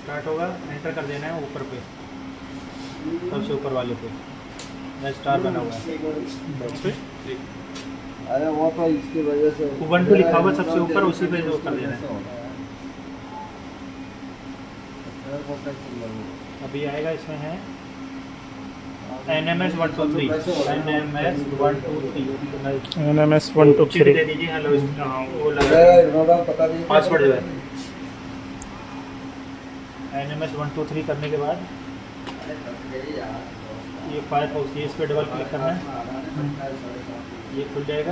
Start होगा, enter कर देना है ऊपर पे, सबसे ऊपर वाले पे स्टार बना हुआ है। अरे वो तो इसकी वजह से उबंटू लिखा हुआ सबसे ऊपर, उसी पे जो कर देना है। अभी आएगा, इसमें है NMS 123, NMS 123, NMS 123 दे दीजिए। हेलो, वो लगा पासवर्ड जो है। NMS 123 करने के बाद ये फायरफॉक्स, ये इस पर डबल क्लिक करना है, ये खुल जाएगा।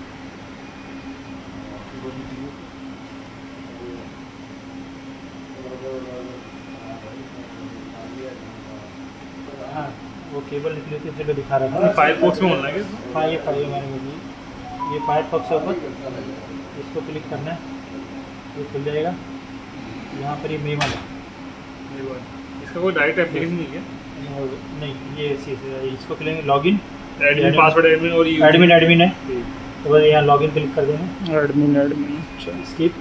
हाँ, वो केबल निकली थी इसलिए दिखा रहा था। फायरफॉक्स में होना है। हाँ, ये फायरफॉक्स है ऊपर, इसको क्लिक करना है, ये खुल जाएगा। यहाँ पर ये मेमल है, इसका कोई डायरेक्ट एप्लीकेशन नहीं है? नहीं, ये इसको click, login, admin password, admin और एडमिन है, तो बस यहाँ लॉगिन क्लिक कर देना, एडमिन स्किप,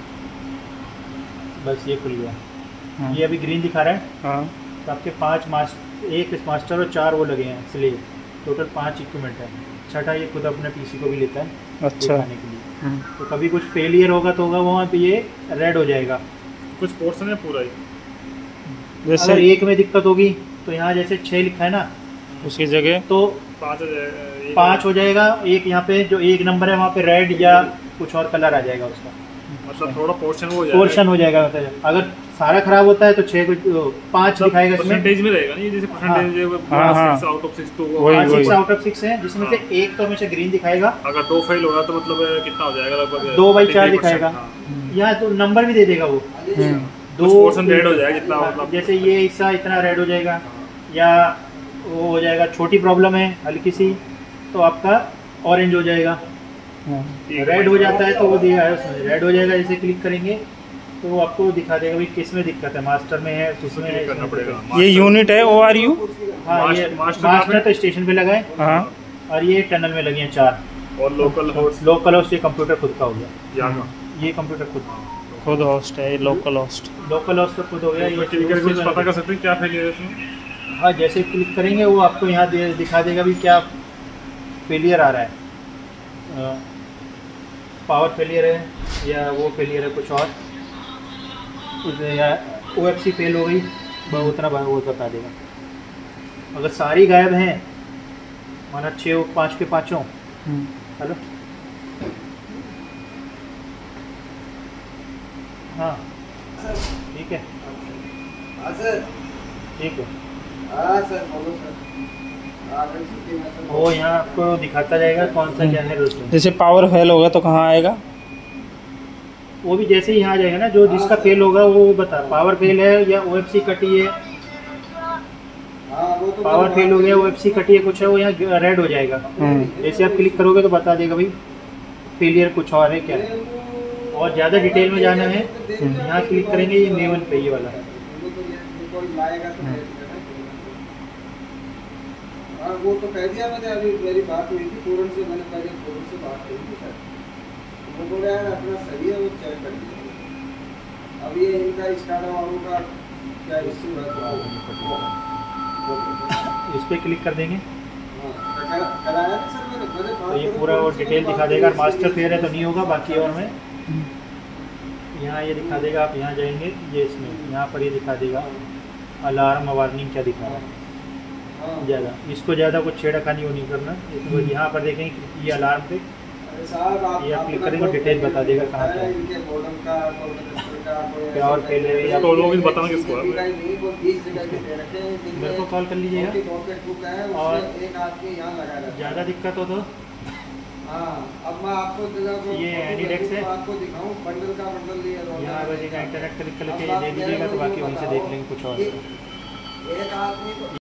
बस ये खुल गया। हाँ। ये अभी ग्रीन दिखा रहा है। हाँ। तो आपके 5 एक मास्टर और 4 वो लगे हैं, इसलिए टोटल 5 इक्विपमेंट है। छठा ये खुद अपने पीसी को भी लेता है अच्छा दिखाने के लिए। तो कभी कुछ फेलियर होगा तो होगा वहाँ पे ये रेड हो जाएगा। कुछ पोर्शन है पूरा ही, जैसे अगर एक में दिक्कत होगी तो यहाँ जैसे 6 लिखा है ना, उसकी जगह तो 5 हो जाएगा। एक यहाँ पे जो 1 नंबर है वहाँ पे रेड या कुछ और कलर आ जाएगा उसका, मतलब थोड़ा पोर्शन हो जाएगा। मतलब अगर सारा खराब होता है तो 5 दिखाएगा, परसेंटेज में रहेगा नहीं, जैसे परसेंटेज 6 आउट ऑफ 6 तो 6 आउट ऑफ 6 है, जिसमें से एक तो हमेशा ग्रीन दिखाएगा। अगर 2 फेल होगा तो मतलब कितना हो जाएगा? लगभग 2/4 दिखाएगा। यहाँ तो नंबर भी दे देगा वो, 2% रेड हो जाएगा जितना, मतलब जैसे ये हिस्सा इतना रेड हो जाएगा, या वो हो जाएगा। छोटी प्रॉब्लम है हल्की सी तो आपका ऑरेंज हो जाएगा। रेड हो जाता है तो वो दिया है उसमें रेड हो जाएगा। जैसे क्लिक करेंगे तो वो आपको दिखा देगा भाई किस में दिक्कत है, मास्टर में है, उसमें है, करना पड़ेगा। ये यूनिट है ORU? हाँ, ये मास्टर तो स्टेशन पे लगा है। हाँ। और ये टनल में लगी हैं 4। और लोकल होस्ट ये कंप्यूटर खुद का हो गया। ये कंप्यूटर खुद होस्ट है, लोकल होस्ट तो खुद हो गया। ये कुछ पता कर सकते हैं क्या फेलियर है इसमें? हाँ, जैसे क्लिक करेंगे वो आपको यहाँ दिखा देगा भी क्या फेलियर आ रहा है। पावर फेलियर है या वो फेलियर है कुछ और, या OFC फेल हो गई, वह उतना वो बता देगा। अगर सारी गायब हैं, माना 6 5 के 5, हेलो, हाँ ठीक है, ठीक है। वो यहाँ आपको दिखाता जाएगा कौन सा क्या है दोस्तों। जैसे पावर फेल होगा तो कहाँ आएगा? वो भी जैसे ही यहाँ आ जाएगा ना, जो जिसका फेल होगा वो बता, पावर फेल है या OFC कटी है। पावर फेल हो गया, OFC कटी है कुछ है, वो यहाँ रेड हो जाएगा। जैसे आप क्लिक करोगे तो बता देगा भाई फेलियर कुछ और है क्या है। और ज़्यादा डिटेल में जाना है, यहाँ क्लिक करेंगे, ये मेवन पे ये वाला है। वो तो कह दिया मैंने, अभी मेरी बात हुई थी पूरन से, मैंने पहले पूरन से बात की थी सर, वो बोले यार अपना सही है, वो चेक कर दिया। अब ये इनका स्टार्ट वालों का क्या इश्यू है इस पर क्लिक कर देंगे कराया नहीं सर मैंने तो ये पूरा वो डिटेल दिखा देगा। मास्टर फेयर है तो नहीं होगा, बाकी और में यहाँ ये दिखा देगा। आप यहाँ जाएंगे, ये इसमें यहाँ पर ये दिखा देगा अलार्म वार्निंग क्या दिखा रहा है। ज़्यादा इसको ज़्यादा कुछ छेड़खानी वो नहीं करना। इसको यहाँ पर देखेंगे ये अलार्म पे ये आप क्लिक करेंगे, डिटेल बता देगा कहाँ पे क्या और फेल है। या तो लोग बताना किसको है? मेरे को कॉल कर लीजिएगा। और ज़्यादा दिक्कत हो तो अब मैं आपको ये एनीडेक्स है, आपको दिखाऊं, बंडल का बंडल लिया यहाँ बस इंटरनेट क्लिक करके दे दीजिएगा तो बाकी वहीं से देख लेंगे कुछ और। एक आदमी